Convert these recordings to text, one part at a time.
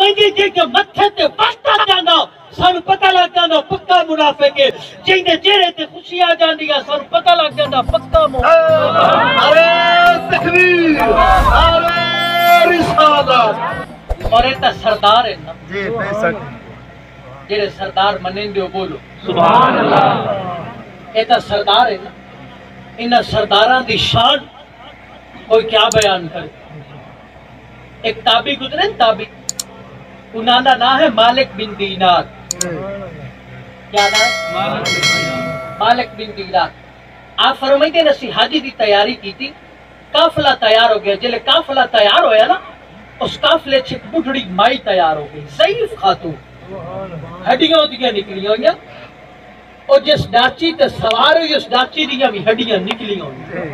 فرمائیے جے کہ متھے تے بستا جانا سانو پتہ لگ جانا پکا منافق ہے، جیندے چہرے تے خوشی آ جاندی ہے سانو پتہ لگ جانا پکا منافق۔ ارے تکبیر، ارے رسالت، اور ایتا سردار ہے نا جی بے شک، جڑے سردار منین دیو بولو سبحان اللہ، ایتا سردار ہے نا، انہاں سرداراں دی شان کوئی کیا بیان کرے۔ ایک تابعی گزرے تابعی، انہاں دا نام ہے مالک بن دینار۔ کیا نام ہے؟ مالک بن دینار۔ آپ فرمائیتے ہیں اسی حاجی دی تیاری کی تھی، قافلہ تیار ہو گیا، جلے قافلہ تیار ہویا نا اس قافلے چھک بڑھڑی مائی تیار ہو گئی، ضعیف خاتون، ہڈیاں دیاں نکلی ہوئیں، اور جس ڈاچی تے سوار ہوئی اس ڈاچی دیاں بھی ہڈیاں نکلی ہوئیں،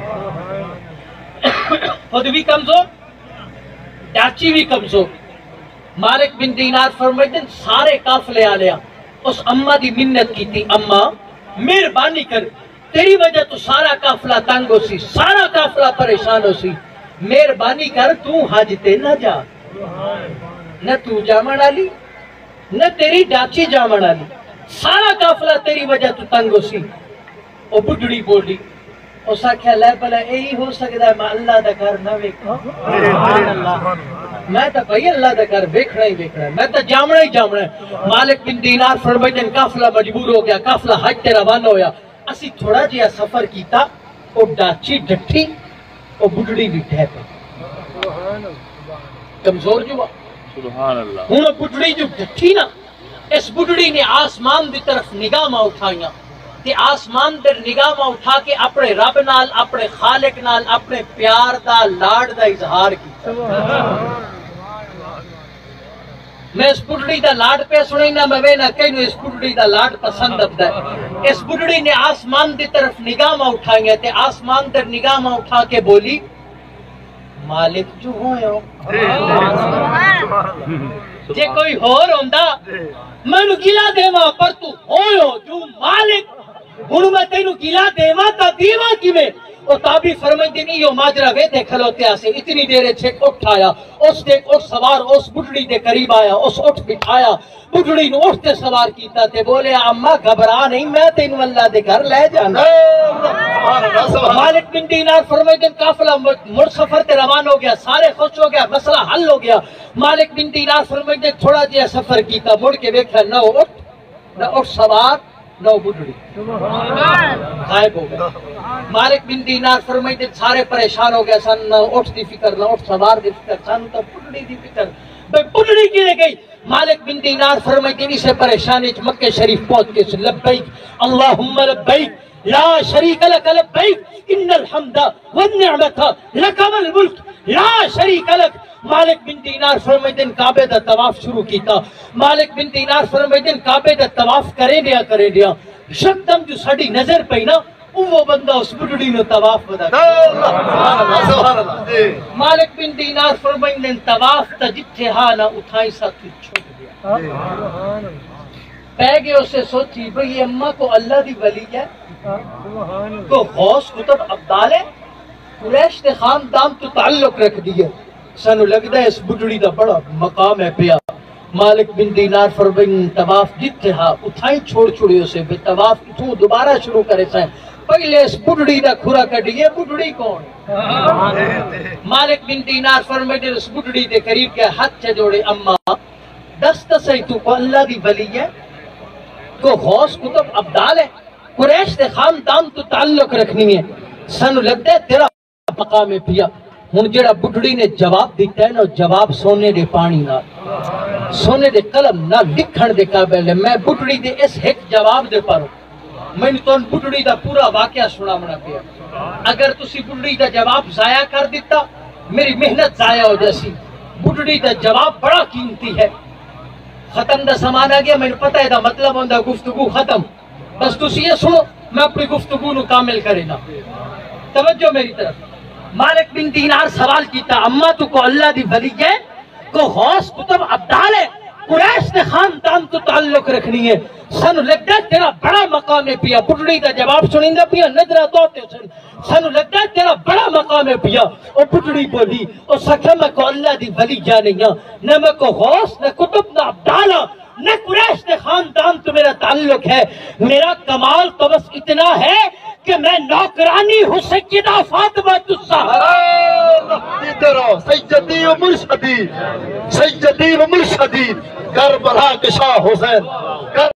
خود بھی کمزور ڈاچی بھی کمزور۔ مالک بن دینار فرمائتے ہیں سارے قافلے آ لیا، اس اماں دی منت کی تھی، اماں مہربانی کر، تیری وجہ تو سارا قافلہ تنگ ہو سی، سارا قافلہ پریشان ہو سی، مہربانی کر تو حج تے نہ جا، نہ تو جامن آلی نہ تیری ڈاچی جامن آلی، سارا قافلہ تیری وجہ تو تنگ ہو سی۔ او بڑھڑی بولی، اس آکھیا لے بلا یہی ہو سکتا ہے میں اللہ دا گھر نہ ویکھاں، میں تا بھائی اللہ دا گھر ویکھنا ہی ویکھنا ہے، میں تا جامنا ہی جامنا ہے۔ مالک بن دینار فرمائتے ہیں قافلہ مجبور ہو گیا، قافلہ حج تے روانہ ہویا، اسی تھوڑا جہا سفر کیتا، او ڈاچی ڈٹھی، او بڑھڑی بھی ڈھے پہ کمزور جو سبحان اللہ، ہوں بڑھڑی جو ڈٹھی نا، اس بڑھڑی نے آسمان دی طرف نگاہ ماں اٹھائیاں، تے آسمان در نگاہ ماں اٹھا کے اپنے رب نال، اپنے خالق نال، اپنے پیار دا لاڑ دا اظہار کی۔ میں اس بڑھڑی دا لاڑ پہ سنیں نا میں نہ کہیں اس بڑھڑی دا لاڑ پسند اب ہے۔ اس بڑھڑی نے آسمان دی طرف نگاہ ماں اٹھائیں گے تے آسمان در نگاہ ماں اٹھا کے بولی مالک جو ہوئے ہو، جے کوئی ہور ہوندہ میں نو گلا دیواں پر تو ہوئے ہو جو مالک، ہن میں تینو گلا دیواں تا دیواں کی میں۔ اور تابعی فرمائتے نہیں یہ ماجرہ وے دے کھلوتے آسے، اتنی دیر چھک اٹھایا، اس تے اٹھ سوار اس بڑھڑی دے قریب آیا، اس اٹھ بٹھایا، بڑھڑی نو اٹھتے سوار کیتا تے بولے اماں گھبرا نہیں میں تینو اللہ دے گھر لے جانا۔ مالک بن دینار فرمائتے ہیں قافلہ مڑ سفر تے روان ہو گیا، سارے خوش ہو گیا، مسئلہ حل ہو گیا۔ مالک بن دینار فرمائتے ہیں تھوڑا جہا سفر کیتا، مڑ کے دیکھا نہ اٹھ سوار نہ بڑھڑی، غائب ہو گیا۔ مالک بن دینار فرمائتے ہیں سارے پریشان ہو گیا، سن نہ اٹھ دی فکر نہ اٹھ سوار دی فکر، سن تو بڑھڑی دی فکر، بھئی بڑھڑی کی لے گئی۔ مالک بن دینار فرمائتے ہیں اسے پریشانی مکہ شریف پہنچ کے لبیک اللہم لبیک لا شریک لک لبیک ان الحمد والنعمت لک والملک لا شریک لک۔ مالک بن دینار فرمائتے ہیں کعبے دا طواف شروع کیتا۔ مالک بن دینار فرمائتے ہیں کعبے دا طواف کرے دیا شکدم جو ساڑی نظر پئی نا وہ بندہ اس بڑھڑی نے طواف بدا مالک بن دینار فرمائتے ہیں طواف تا جتھے ہاں نہ اٹھائی سا تو چھوٹ گیا، پہ گئے اسے سوچی بھئی یہ اممہ کو اللہ دی ولی ہے، تو غوث کتب عبدال ہے، قریش تے خاندان تو تعلق رکھ دیئے، سانو لگتا ہے اس بڑھڑی دا بڑا مقام ہے پیا۔ مالک بن دینار فرمائن طواف جتھے ہاں اٹھائیں چھوڑے اسے بے طواف اتھوں دوبارہ شروع کرے سائیں، پہلے اس بڑھڑی دا کھرا کٹی، یہ بڑھڑی کون؟ مالک بن دینار فرمائن اس بڑھڑی دے قریب کے ہاتھ چھے جوڑے اممہ دست سے تو کو اللہ دی ولی ہے، کو غوث کتب عبدال ہے، قریش دے خاندان تو تعلق رکھنی ہے، سانو لگتا ہے تیرا مقام ہے پیا۔ ہن جڑا بڑھڑی نے جواب دیتا ہے نا، جواب سونے دے پانی نہ، سونے دے قلم نہ لکھن دے قابل ہے۔ میں بڑھڑی دے اس ایک جواب دے پارو، میں نے تو بڑھڑی دا پورا واقعہ سنا منا پیا۔ اگر تسی بڑھڑی دا جواب ضائع کر دیتا میری محنت ضائع ہو جیسی۔ بڑھڑی دا جواب بڑا قیمتی ہے۔ ختم دا سامان آ گیا، میں نے پتہ ہے دا مطلب ہوندہ گفتگو ختم، بس تسی یہ سنو میں اپنی گفتگو نو کامل کرے نا۔ توجہ میری طرف۔ مالک بن دینار سوال کیتا اممہ تو کو اللہ دی ولی ہے، کو غوث کتب عبدال ہے، قریش نے خاندان تو تعلق تعلق رکھنی ہے سانو لگتا ہے تیرا بڑا مقام ہے پیا پٹڑی دا جواب سنیندہ پیا نظرہ دوتے سانو لگتا ہے تیرا بڑا مقام ہے پیا او پٹڑی بولی او سکھا میں کو اللہ دی ولی جانیاں نہ میں کو غوث نہ کتب نہ عبدالہ نہ قریش نے خاندان تو میرا تعلق ہے میرا کمال تو بس اتنا ہے کہ میں نوکرانی ہوں سیدہ فاطمہ الزہرا سیدی و مرشدی کربلا کے شاہ حسین